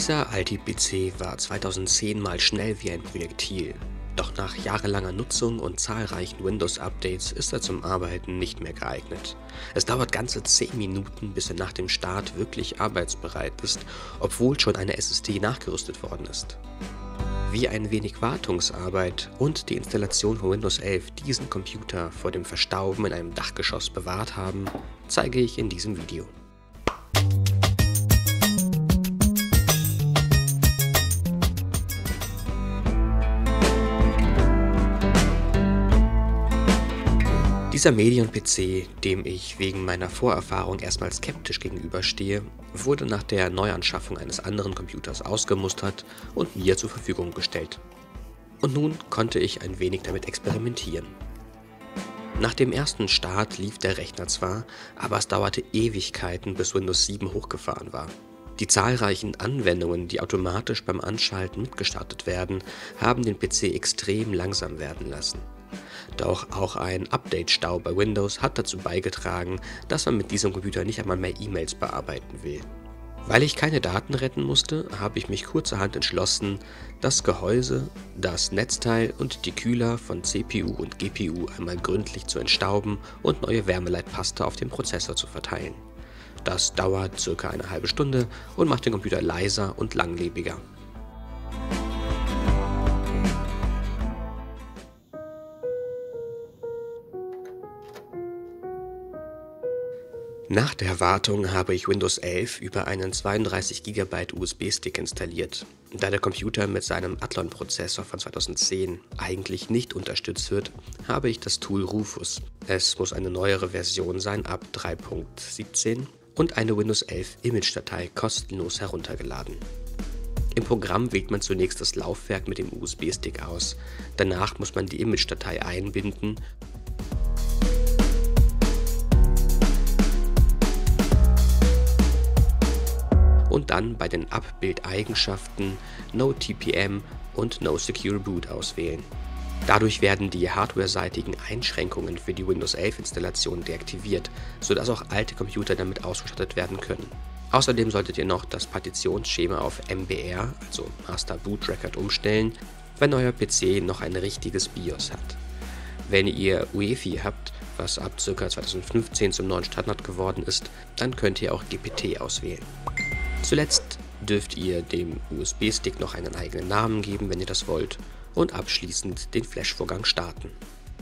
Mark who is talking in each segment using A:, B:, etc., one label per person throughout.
A: Dieser Alti-PC war 2010 mal schnell wie ein Projektil. Doch nach jahrelanger Nutzung und zahlreichen Windows-Updates ist er zum Arbeiten nicht mehr geeignet. Es dauert ganze 10 Minuten, bis er nach dem Start wirklich arbeitsbereit ist, obwohl schon eine SSD nachgerüstet worden ist. Wie ein wenig Wartungsarbeit und die Installation von Windows 11 diesen Computer vor dem Verstauben in einem Dachgeschoss bewahrt haben, zeige ich in diesem Video. Dieser Medion-PC, dem ich wegen meiner Vorerfahrung erstmal skeptisch gegenüberstehe, wurde nach der Neuanschaffung eines anderen Computers ausgemustert und mir zur Verfügung gestellt. Und nun konnte ich ein wenig damit experimentieren. Nach dem ersten Start lief der Rechner zwar, aber es dauerte Ewigkeiten, bis Windows 7 hochgefahren war. Die zahlreichen Anwendungen, die automatisch beim Anschalten mitgestartet werden, haben den PC extrem langsam werden lassen. Doch auch ein Update-Stau bei Windows hat dazu beigetragen, dass man mit diesem Computer nicht einmal mehr E-Mails bearbeiten will. Weil ich keine Daten retten musste, habe ich mich kurzerhand entschlossen, das Gehäuse, das Netzteil und die Kühler von CPU und GPU einmal gründlich zu entstauben und neue Wärmeleitpaste auf den Prozessor zu verteilen. Das dauert ca. eine halbe Stunde und macht den Computer leiser und langlebiger. Nach der Wartung habe ich Windows 11 über einen 32 GB USB-Stick installiert. Da der Computer mit seinem Athlon-Prozessor von 2010 eigentlich nicht unterstützt wird, habe ich das Tool Rufus. Es muss eine neuere Version sein, ab 3.17, und eine Windows 11 Image-Datei kostenlos heruntergeladen. Im Programm wählt man zunächst das Laufwerk mit dem USB-Stick aus. Danach muss man die Image-Datei einbinden und dann bei den Abbildeigenschaften No TPM und No Secure Boot auswählen. Dadurch werden die hardwareseitigen Einschränkungen für die Windows 11 Installation deaktiviert, sodass auch alte Computer damit ausgestattet werden können. Außerdem solltet ihr noch das Partitionsschema auf MBR, also Master Boot Record, umstellen, wenn euer PC noch ein richtiges BIOS hat. Wenn ihr UEFI habt, was ab ca. 2015 zum neuen Standard geworden ist, dann könnt ihr auch GPT auswählen. Zuletzt dürft ihr dem USB-Stick noch einen eigenen Namen geben, wenn ihr das wollt, und abschließend den Flash-Vorgang starten.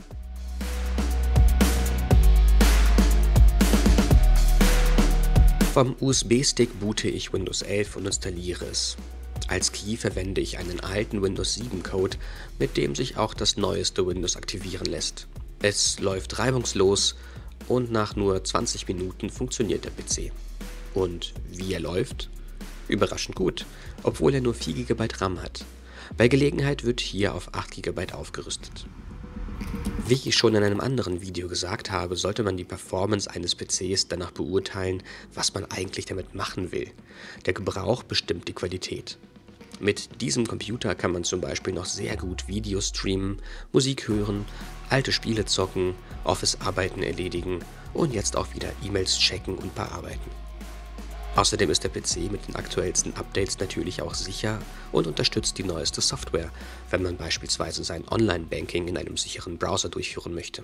A: Vom USB-Stick boote ich Windows 11 und installiere es. Als Key verwende ich einen alten Windows 7 Code, mit dem sich auch das neueste Windows aktivieren lässt. Es läuft reibungslos und nach nur 20 Minuten funktioniert der PC. Und wie er läuft? Überraschend gut, obwohl er nur 4 GB RAM hat. Bei Gelegenheit wird hier auf 8 GB aufgerüstet. Wie ich schon in einem anderen Video gesagt habe, sollte man die Performance eines PCs danach beurteilen, was man eigentlich damit machen will. Der Gebrauch bestimmt die Qualität. Mit diesem Computer kann man zum Beispiel noch sehr gut Videos streamen, Musik hören, alte Spiele zocken, Office-Arbeiten erledigen und jetzt auch wieder E-Mails checken und bearbeiten. Außerdem ist der PC mit den aktuellsten Updates natürlich auch sicher und unterstützt die neueste Software, wenn man beispielsweise sein Online-Banking in einem sicheren Browser durchführen möchte.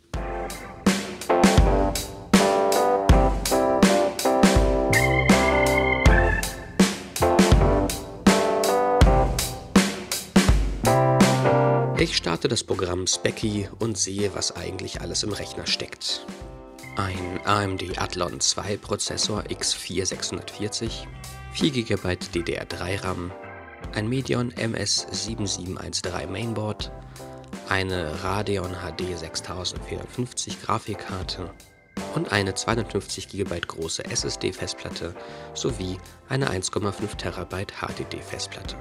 A: Ich starte das Programm Speccy und sehe, was eigentlich alles im Rechner steckt. Ein AMD Athlon 2 Prozessor X4640, 4 GB DDR3 RAM, ein Medion MS7713 Mainboard, eine Radeon HD 6450 Grafikkarte und eine 250 GB große SSD-Festplatte sowie eine 1,5 TB HDD-Festplatte.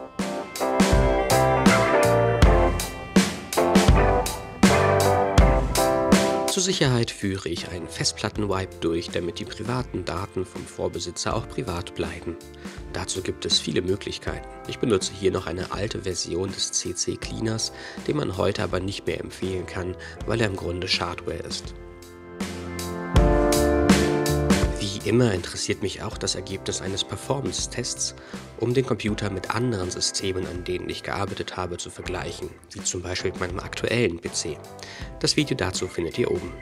A: Zur Sicherheit führe ich einen Festplattenwipe durch, damit die privaten Daten vom Vorbesitzer auch privat bleiben. Dazu gibt es viele Möglichkeiten. Ich benutze hier noch eine alte Version des CC Cleaners, den man heute aber nicht mehr empfehlen kann, weil er im Grunde Schadware ist. Wie Wie immer interessiert mich auch das Ergebnis eines Performance-Tests, um den Computer mit anderen Systemen, an denen ich gearbeitet habe, zu vergleichen, wie zum Beispiel mit meinem aktuellen PC. Das Video dazu findet ihr oben.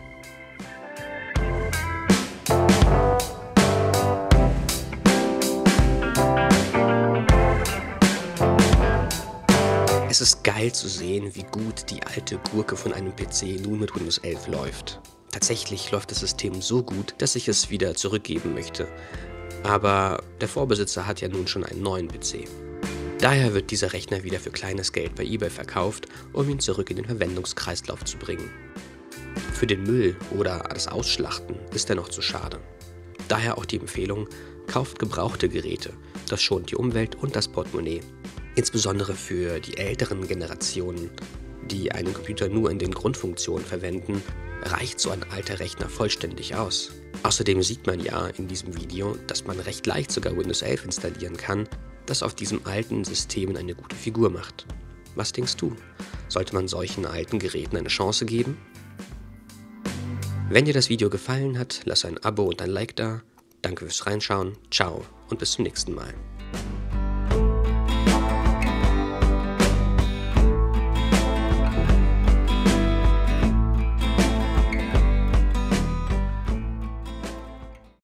A: Es ist geil zu sehen, wie gut die alte Gurke von einem PC nun mit Windows 11 läuft. Tatsächlich läuft das System so gut, dass ich es wieder zurückgeben möchte. Aber der Vorbesitzer hat ja nun schon einen neuen PC. Daher wird dieser Rechner wieder für kleines Geld bei eBay verkauft, um ihn zurück in den Verwendungskreislauf zu bringen. Für den Müll oder das Ausschlachten ist er noch zu schade. Daher auch die Empfehlung, kauft gebrauchte Geräte. Das schont die Umwelt und das Portemonnaie. Insbesondere für die älteren Generationen, die einen Computer nur in den Grundfunktionen verwenden, reicht so ein alter Rechner vollständig aus. Außerdem sieht man ja in diesem Video, dass man recht leicht sogar Windows 11 installieren kann, das auf diesem alten Systemen eine gute Figur macht. Was denkst du? Sollte man solchen alten Geräten eine Chance geben? Wenn dir das Video gefallen hat, lass ein Abo und ein Like da. Danke fürs Reinschauen, ciao und bis zum nächsten Mal.